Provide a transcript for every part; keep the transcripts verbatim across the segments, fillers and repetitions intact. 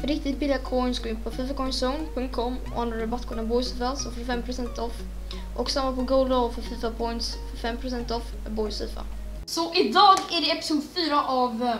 För riktigt billiga coins gå in på fifa coin zone punkt com och använder rabattkoden boysfifa så får fem procent off. Och samma på Gold för FIFA Points för fem procent off boysfifa. Så idag är det episod fyra av...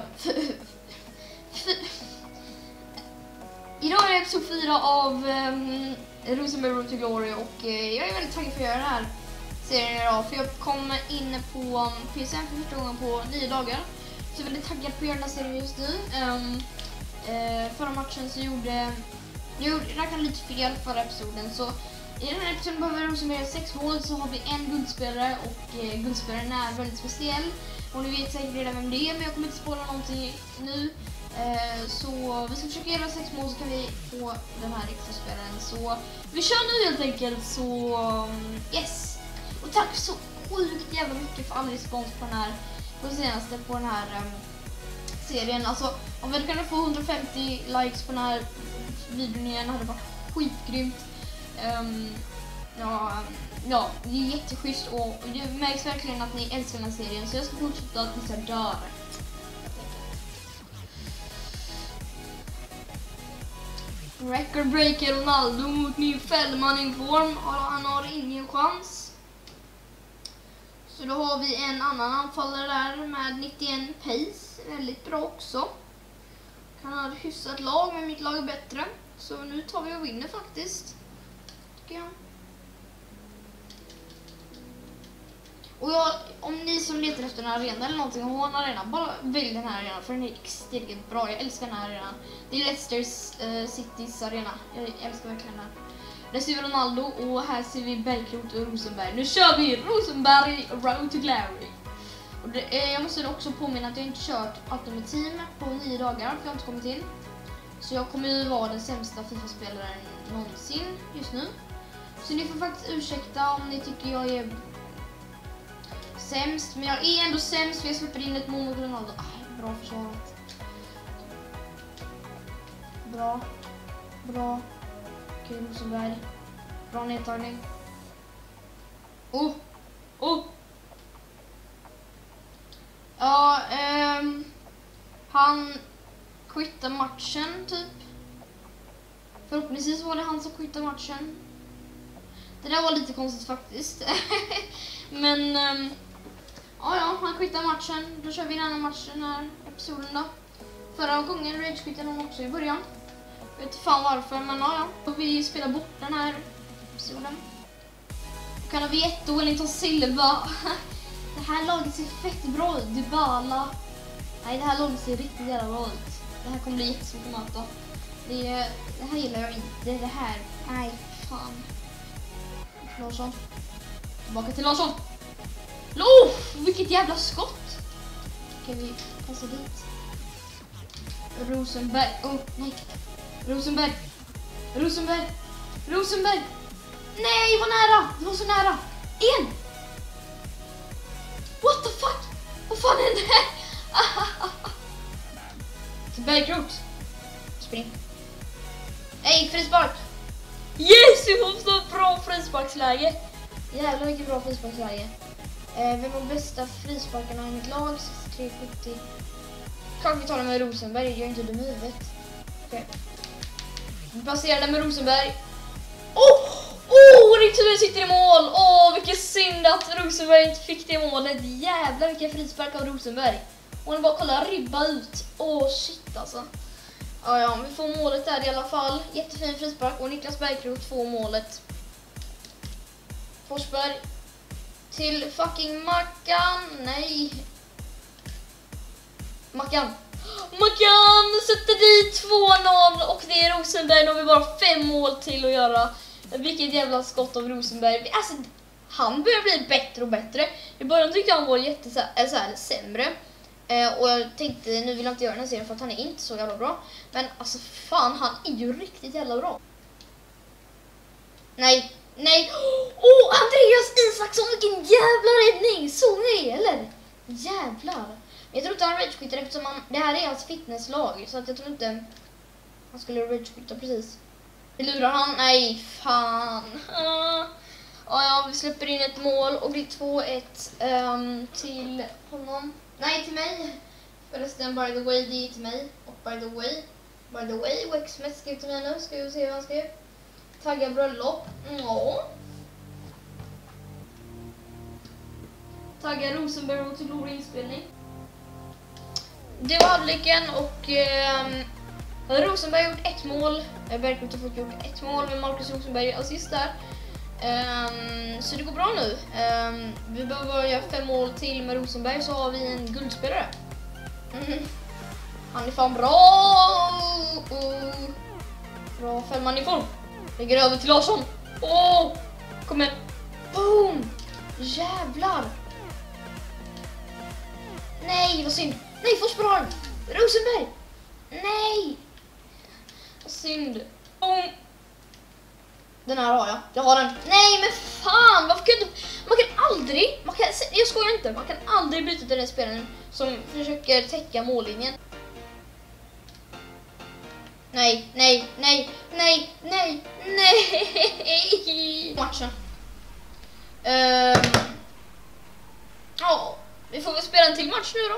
idag är det episod fyra av um, Rosenberg Road to Glory och uh, jag är väldigt taggad för att göra den här serien idag. För jag kom in på um, P S N för första gången på nio dagar. Så jag är väldigt taggad på att göra den här serien just nu. Um, uh, förra matchen så gjorde... Jag räknade lite fel förra episoden så... I den här episoden behöver Rosenberg sex mål, så har vi en guldspelare och eh, guldspelaren är väldigt speciell. Och ni vet säkert redan vem det är, men jag kommer inte spåra någonting nu. Eh, så vi ska försöka göra sex mål så kan vi få den här extra spelaren. Så vi kör nu helt enkelt, så yes! Och tack så sjukt jävla mycket för all respons på den här, på den senaste, på den här um, serien. Alltså om vi hade kunnat få hundrafemtio likes på den här videon igen hade det varit skitgrymt. Um, ja, ja, det är jätteschysst och det märks verkligen att ni älskar den här serien, så jag ska fortsätta att visa dör. Record breaker Ronaldo mot ny Fällman i form, han har ingen chans. Så då har vi en annan anfallare där med nittioen pace, väldigt bra också. Han har ett hyfsat lag, men mitt lag är bättre. Så nu tar vi och vinner faktiskt. Ja. Och jag, om ni som letar efter en arena eller någonting och har en arena, bara välj den här arenan för den är extremt bra. Jag älskar den här arenan. Det är Leicester uh, Citys arena. Jag älskar verkligen den. Där ser vi Ronaldo och här ser vi Bergkrot och Rosenberg. Nu kör vi Rosenberg Road to Glory. Och det, eh, jag måste också påminna att jag inte kört Ultimate Team på nio dagar för jag har inte kommit in. Så jag kommer ju vara den sämsta FIFA-spelaren någonsin just nu. Så ni får faktiskt ursäkta om ni tycker jag är sämst. Men jag är ändå sämst för jag släpper in ett mål mot Ronaldo. Ah, bra försvaret. Bra. Bra. Okej, Rosenberg. Bra nedtagning. Oh. Oh. Ja, ehm. Han quitta matchen typ. Förhoppningsvis var det han som quittade matchen. Det där var lite konstigt faktiskt. Men um, ja, ja, han quittade matchen. Då kör vi den här matchen, den här episoden då. Förra gången rage-quittade han också i början. Jag vet inte fan varför, men ja, ja. Och vi spelar bort den här episoden. Kan vi ett och Wellington Silva. Det här laget ser fett bra ut. Dybala. Nej, det här laget ser riktigt jävla bra ut. Det här kommer bli jättesvårt att möta. Det, det här gillar jag inte. Det här. Nej, fan. Larsson. Tillbaka till Larsson. Oh, vilket jävla skott. Ska vi passa dit. Rosenberg. Oh, nej. Rosenberg. Rosenberg. Rosenberg. Nej, vad nära. Det var så nära. En. What the fuck? Vad fan är det? Bergkrot. Spring. Nej, frispark. Yes, vi får så bra frisparksläge. Jävlar vilket bra frisparksläge. Eh, vem har bästa frisparkarna i mitt lag? tre sjuttio. Kanske vi tar det med Rosenberg. Jag är inte dum i huvudet. Okej. Vi passerar den med Rosenberg. Åh! Åh, Rosenberg sitter i mål. Åh, vilken synd att Rosenberg inte fick det målet. Jävlar vilken frispark av Rosenberg. Och bara kolla ribba ut. Åh, shit alltså. Ja, ja, vi får målet där i alla fall. Jättefin frispark och Niklas Bergkrot får målet. Forsberg. Till fucking Mackan. Nej. Mackan. Mackan sätter dit två noll och det är Rosenberg. Nu har vi bara fem mål till att göra. Vilket jävla skott av Rosenberg. Alltså, han börjar bli bättre och bättre. I början tyckte jag han var jätte så här, så här, sämre. Eh, och jag tänkte, nu vill jag inte göra den här serien för att han är inte så jävla bra. Men alltså fan, han är ju riktigt jävla bra. Nej, nej. Åh, oh, Andreas Isaksson, vilken jävla räddning. Såg ni, eller? Jävlar. Men jag tror inte han rage-quittade eftersom han, det här är hans fitnesslag. Så att jag tror inte han skulle rage-quitta precis. Vi lurar han, nej fan. Ah. Ja, ja, vi släpper in ett mål och det är två ett um, till honom. Nej, till mig. Förresten, by the way, det är till mig. Och by the way, By the way, Wexmet skrev till mig nu. Ska vi se vad han skrev. Tagga bröllop. Ja. Tagga Rosenberg och till Glory inspelning. Det var halvleken och eh, Rosenberg har gjort ett mål. Bergkrot har fått gjort ett mål med Marcus Rosenberg assist där. Um, så det går bra nu. Um, vi behöver bara göra fem mål till med Rosenberg så har vi en guldspelare. Mm. Han är fan bra. Uh. Bra femman i form. Lägger över till Larsson. Åh, oh. Kom igen. Boom. Jävlar. Nej, vad synd. Nej, Forsberg. Rosenberg. Nej. Vad synd. Boom. Den här har jag. Jag har den. Nej, men fan. Varför kan du... Man kan aldrig... Man kan, jag skojar inte. Man kan aldrig byta till den spelaren som försöker täcka mållinjen. Nej, nej, nej, nej, nej, nej. Matchen. Um, ja, vi får väl spela en till match nu då.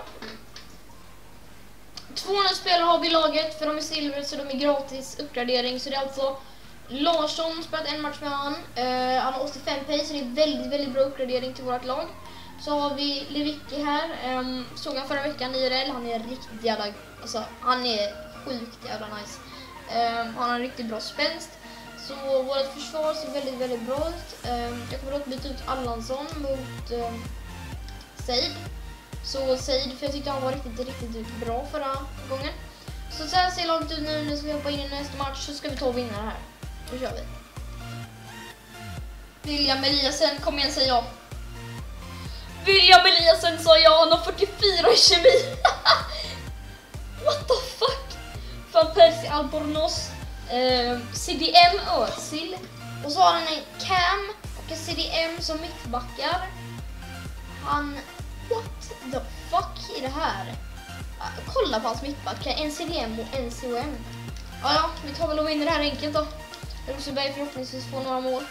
tvåhundra spelare har vi i laget för de är silver så de är gratis uppgradering. Så det är alltså Larsson spelat en match med han. Uh, han har åttiofem pace så det är väldigt, väldigt bra uppgradering till vårt lag. Så har vi Lewicki här. Um, såg han förra veckan i I R L. Han är riktigt jävla... Alltså, han är sjukt jävla nice. Um, han har en riktigt bra spänst. Så vårt försvar ser väldigt, väldigt bra ut. Um, jag kommer att byta ut Allansson mot um, Seid. Så Seid, för jag tyckte han var riktigt, riktigt bra förra gången. Så så här ser laget ut nu. Nu ska vi hoppa in i nästa match så ska vi ta och vinna det här. Nu kör vi. William Eliasen, kom igen säger jag. William Eliasen sa jag, han har fyrtiofyra i kemi. What the fuck? Van Persie Albornoz, eh, C D M Özil. Och så har han en Cam och en C D M som mittbackar. Han... What the fuck är det här? Uh, kolla på hans mittbackar. En C D M och en C O M. Ja, ja, vi tar väl och vinner det här enkelt då. Rosenberg förhoppningsvis får några mål.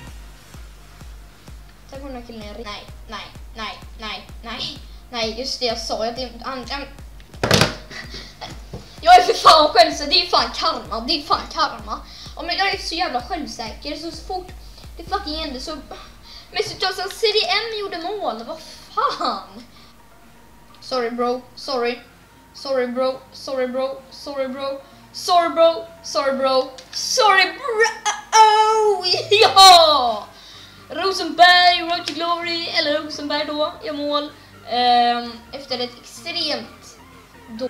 Tack för den här killen. Nej, nej, nej, nej, nej. Nej, just det jag sa. Jag, han, han, jag är för fan självsäker. Det är fan karma. Det är fan karma. Ja, men jag är så jävla självsäker. Så, så fort det fucking hände så... Men så att C D M gjorde mål. Vad fan? Sorry bro. Sorry. Sorry bro. Sorry bro. Sorry bro. Sorry bro. Sorry bro. Sorry bro. Oh, ja! Rosenberg, Road to Glory. Eller Rosenberg då. Jag mål. Um, efter ett extremt då.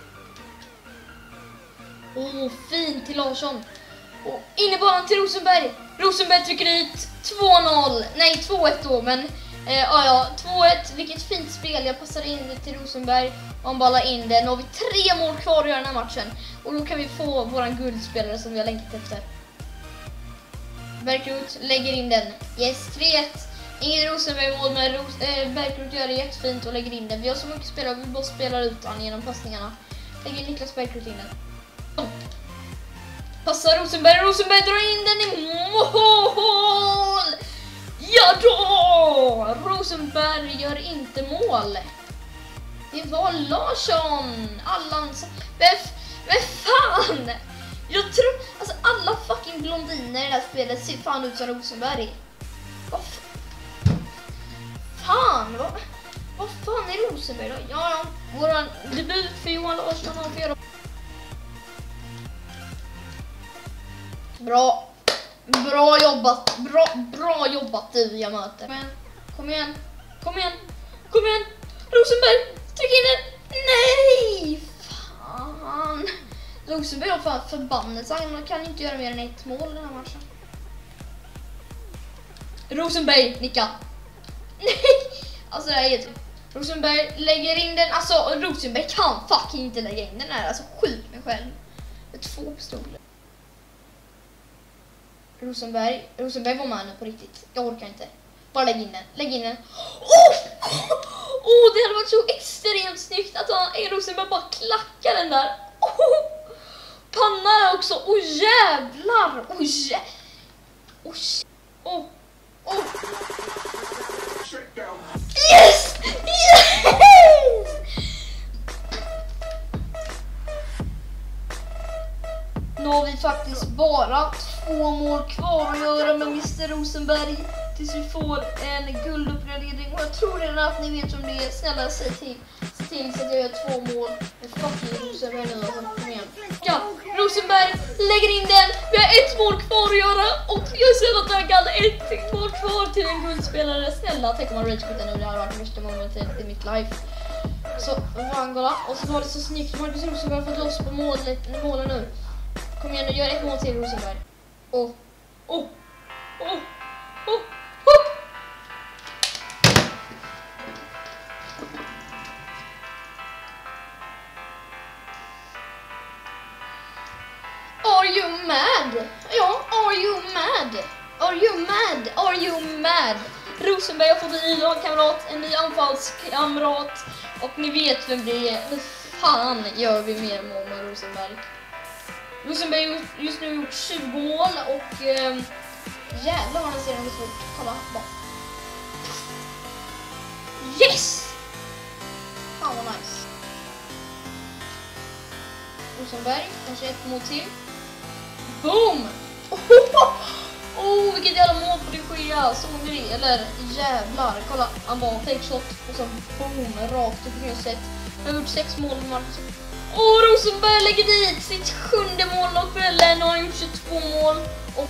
Åh, oh, fint till Larsson. Och innebanan till Rosenberg. Rosenberg trycker dit två noll. Nej, två ett då, men eh, ja, ja, två ett. Vilket fint spel. Jag passar in det till Rosenberg. Och han ballar in det. Nu har vi tre mål kvar att göra den här matchen. Och då kan vi få våran guldspelare som vi har längtat efter. Bergkrot lägger in den. Yes, tre ett. Ingen Rosenberg mål, men Ros äh, Bergkrot gör det jättefint och lägger in den. Vi har så mycket spelare, vi bara spelar ut han genom passningarna. Lägger Niklas Bergkrot in den. Passar Rosenberg, Rosenberg drar in den i mål! Ja då! Rosenberg gör inte mål. Det var Larsson. Allans. Men, men fan! Jag tror, alltså alla fucking blondiner i det här spelet ser fan ut som Rosenberg. Vad fan? Vad, vad fan är Rosenberg då? Ja, ja. Våran debut för Johan Larsson har fyra. Bra. Bra jobbat. Bra, bra jobbat du, jag möter. Kom igen. Kom igen. Kom igen. Kom igen. Rosenberg. Tryck in den. Nej. Fan. Rosenberg har fan förbannelse. Han kan inte göra mer än ett mål i den här matchen. Rosenberg, nicka. Nej. Alltså det här är typ. Rosenberg lägger in den. Alltså Rosenberg kan fucking inte lägga in den här. Alltså skjut mig själv. Med två pistoler. Rosenberg, Rosenberg var med nu på riktigt. Jag orkar inte. Bara lägg in den. Lägg in den. Åh! Oh! Oh, det hade varit så extremt snyggt att han, Rosenberg bara klackar den där. Oh! Panna också. Åh oh, jävlar. Åh oh, jävlar. Åh. Oh, oh. Oh. Yes! Yes! Nu har vi faktiskt bara två mål kvar att göra med mister Rosenberg tills vi får en gulduppgradering. Och jag tror redan att ni vet om det är. Snälla, säg till, säg till så att jag gör två mål med fucking Rosenberg nu. Kom igen. Ja, Rosenberg lägger in den. Vi har ett mål kvar att göra och jag är så jävla taggad. Ett mål kvar till en guldspelare. Snälla, tänk om man ragequittar nu. Det här har varit värsta momentet i mitt life. Så, Vangola. Och så var det så snyggt. Marcus Rosenberg har fått loss på målet, målen nu. Kom igen nu, gör ett mål till Rosenberg. Åh, åh, åh, åh, åh. Are you mad? Ja, are you mad? Are you mad? Are you mad? Rosenberg har fått en ny lagkamrat, en ny anfallskamrat. Och ni vet vem det är. Hur fan gör vi mer mål med Rosenberg? Rosenberg har just nu gjort tjugo mål och eh, jävlar vad den ser den fort. Kolla bara. Yes! Fan vad nice. Rosenberg, kanske ett mål till. Boom! Oh, vilket jävla mål på det sker. Såg ni det? Eller jävlar. Kolla, han bara fake shot och så boom, rakt upp i huset. Jag har gjort sex mål med Marcus. Åh, oh, Rosenberg lägger dit sitt sjunde mål av kvällen och har gjort tjugotvå mål. Och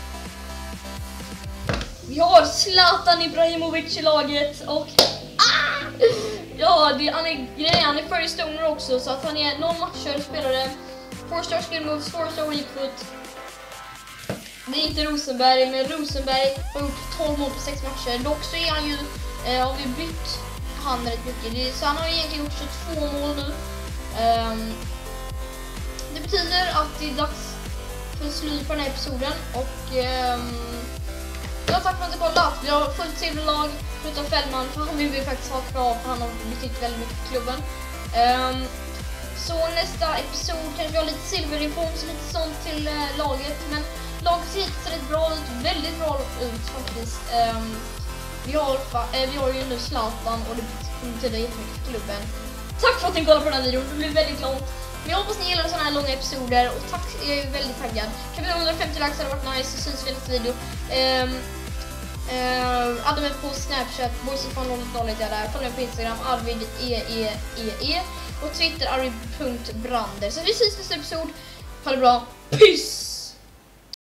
vi har Zlatan Ibrahimovic i laget och ah! Ja, det, han är grejen, han är first owner också så att han är noll matcher spelare. four star skill moves, four star weak foot. Det är inte Rosenberg, men Rosenberg har gjort tolv mål på sex matcher. Dock så är han ju, eh, har vi bytt han rätt mycket. Det, så han har egentligen gjort tjugotvå mål nu. Um, det betyder att det är dags för slut på den här episoden. Och um, ja, tack för att ni har kollat. Vi har fullt silverlag förutom Fällman, för han vill vi faktiskt ha kvar, för han har betytt väldigt mycket för klubben. Um, så nästa episod kanske vi har lite silverinform, så lite sånt till uh, laget. Men laget ser hittills rätt bra ut, väldigt bra ut faktiskt. Um, vi, har, uh, vi har ju nu Zlatan och det betyder jättemycket för klubben. Tack för att ni kollade på den här videon, det blev väldigt långt. Men jag hoppas ni gillar sådana här långa episoder och tack, jag är väldigt taggad. Kan vi ha hundrafemtio likes hade varit nice, så syns vi i nästa video. Um, uh, Adda mig på Snapchat, boysifan noll noll ett är där. Följ mig på Instagram, arvid e e e e och Twitter arvid punkt brander. Så vi syns i nästa episod. Ha det bra, peace!